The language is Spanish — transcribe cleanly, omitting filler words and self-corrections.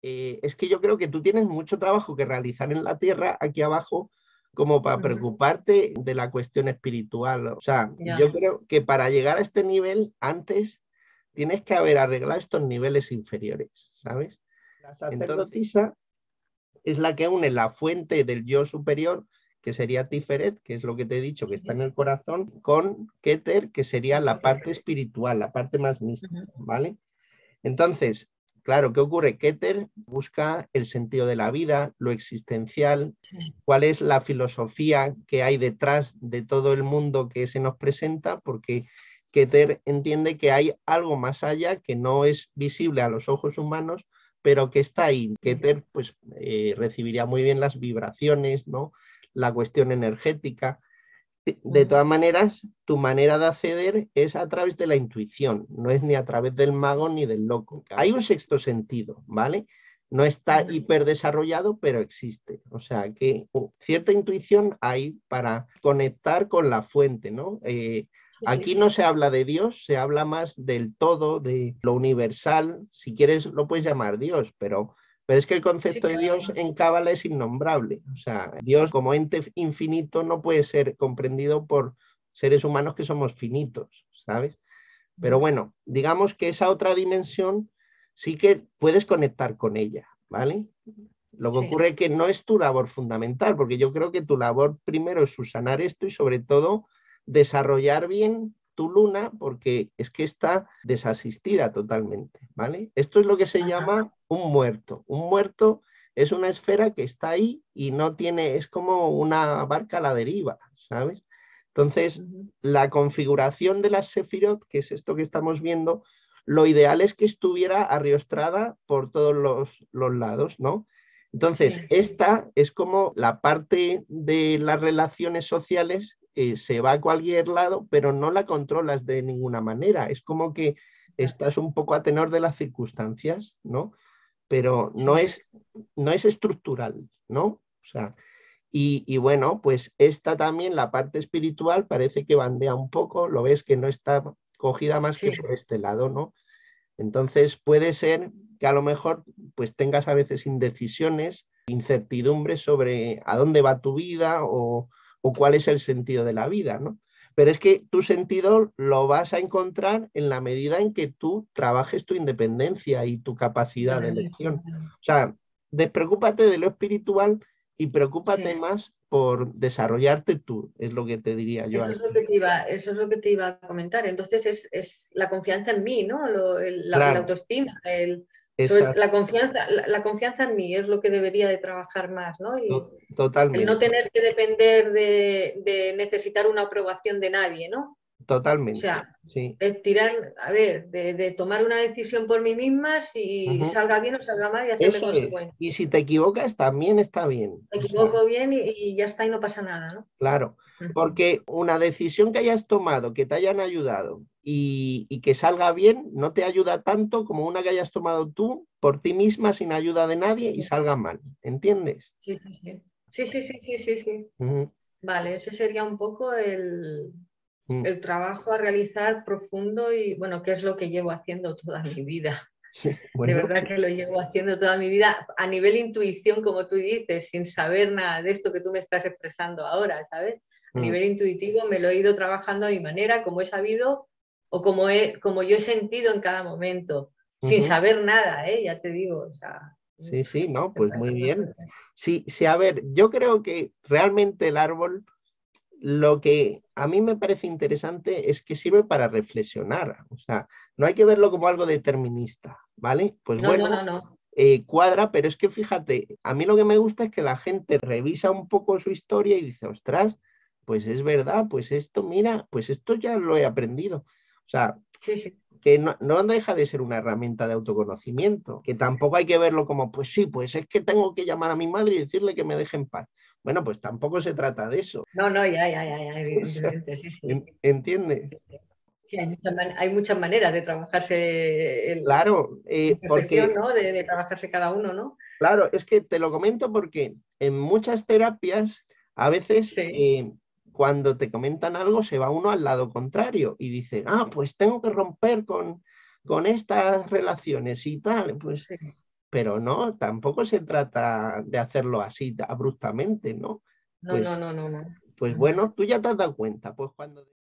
es que yo creo que tú tienes mucho trabajo que realizar en la Tierra, aquí abajo, como para preocuparte de la cuestión espiritual. O sea, yo creo que para llegar a este nivel, antes tienes que haber arreglado estos niveles inferiores, ¿sabes? La sacerdotisa es la que une la fuente del yo superior, que sería Tiferet, que es lo que te he dicho, que está en el corazón, con Keter, que sería la parte espiritual, la parte más mística, ¿vale? Entonces, claro, ¿qué ocurre? Keter busca el sentido de la vida, lo existencial, cuál es la filosofía que hay detrás de todo el mundo que se nos presenta, porque Keter entiende que hay algo más allá que no es visible a los ojos humanos, pero que está ahí. Keter pues, recibiría muy bien las vibraciones, ¿no? La cuestión energética. De todas maneras, tu manera de acceder es a través de la intuición, no es ni a través del mago ni del loco. Hay un sexto sentido, ¿vale? No está hiperdesarrollado, pero existe. O sea, que cierta intuición hay para conectar con la fuente, ¿no? Aquí no se habla de Dios, se habla más del todo, de lo universal. Si quieres, lo puedes llamar Dios, pero es que el concepto de Dios en Cábala es innombrable. O sea, Dios como ente infinito no puede ser comprendido por seres humanos que somos finitos, ¿sabes? Pero bueno, digamos que esa otra dimensión sí que puedes conectar con ella, ¿vale? Lo que ocurre es que no es tu labor fundamental, porque yo creo que tu labor primero es subsanar esto y sobre todo desarrollar bien tu luna, porque es que está desasistida totalmente, ¿vale? Esto es lo que se llama un muerto. Un muerto es una esfera que está ahí y no tiene, es como una barca a la deriva, ¿sabes? Entonces, la configuración de las sefirot, que es esto que estamos viendo, lo ideal es que estuviera arriostrada por todos los lados, ¿no? Entonces, esta es como la parte de las relaciones sociales, se va a cualquier lado, pero no la controlas de ninguna manera. Es como que estás un poco a tenor de las circunstancias, ¿no? Pero no es estructural, ¿no? O sea, y bueno, pues esta también, la parte espiritual, parece que bandea un poco, lo ves que no está cogida más que por este lado, ¿no? Entonces puede ser que a lo mejor pues tengas a veces indecisiones, incertidumbres sobre a dónde va tu vida o cuál es el sentido de la vida, ¿no? Pero es que tu sentido lo vas a encontrar en la medida en que tú trabajes tu independencia y tu capacidad de elección. O sea, despreocúpate de lo espiritual y preocúpate más por desarrollarte tú, es lo que te diría yo. Eso es lo que te iba, eso es lo que te iba a comentar. Entonces es la confianza en mí, ¿no? La autoestima, la confianza en mí es lo que debería de trabajar más, ¿no? Y totalmente. El no tener que depender de necesitar una aprobación de nadie, ¿no? Totalmente. O sea, sí. de tirar, a ver, de tomar una decisión por mí misma, si salga bien o salga mal y hacerme consecuencia. Y si te equivocas, también está bien. Me equivoco bien y ya está y no pasa nada, ¿no? Claro, porque una decisión que hayas tomado, que te hayan ayudado y que salga bien, no te ayuda tanto como una que hayas tomado tú por ti misma sin ayuda de nadie y salga mal. ¿Entiendes? Sí, sí, sí. Sí, sí, sí, sí, sí, sí. Vale, ese sería un poco el trabajo a realizar profundo y bueno, que es lo que llevo haciendo toda mi vida. Sí, bueno. De verdad que lo llevo haciendo toda mi vida a nivel intuición, como tú dices, sin saber nada de esto que tú me estás expresando ahora, ¿sabes? A nivel intuitivo me lo he ido trabajando a mi manera, como he sabido o como yo he sentido en cada momento, sin saber nada, ya te digo. O sea, sí, sí, no, pues muy bien. Sí, sí, a ver, yo creo que realmente el árbol, lo que a mí me parece interesante es que sirve para reflexionar. O sea, no hay que verlo como algo determinista, ¿vale? Pues no, bueno, no, no, no. Cuadra, pero es que fíjate, a mí lo que me gusta es que la gente revisa un poco su historia y dice, ostras, pues es verdad, pues esto, mira, pues esto ya lo he aprendido. O sea, que no deja de ser una herramienta de autoconocimiento, que tampoco hay que verlo como, pues sí, pues es que tengo que llamar a mi madre y decirle que me deje en paz. Bueno, pues tampoco se trata de eso. No, no, ya, evidentemente, sí, sí. ¿Entiendes? Sí, hay muchas maneras de trabajarse claro, perfección, ¿no? De trabajarse cada uno, ¿no? Claro, es que te lo comento porque en muchas terapias a veces cuando te comentan algo se va uno al lado contrario y dice, pues tengo que romper con estas relaciones y tal. Pues pero no, tampoco se trata de hacerlo así abruptamente, ¿no? No, no, no, no, no. Pues bueno, tú ya te has dado cuenta, pues cuando...